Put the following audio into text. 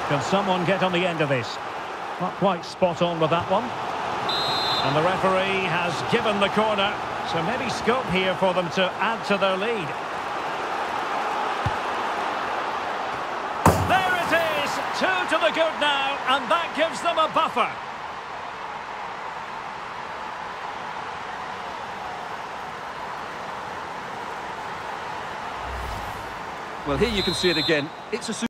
Can someone get on the end of this? Not quite spot on with that one. And the referee has given the corner. So maybe scope here for them to add to their lead. There it is! 2 to the good now, and that gives them a buffer. Well, here you can see it again. It's a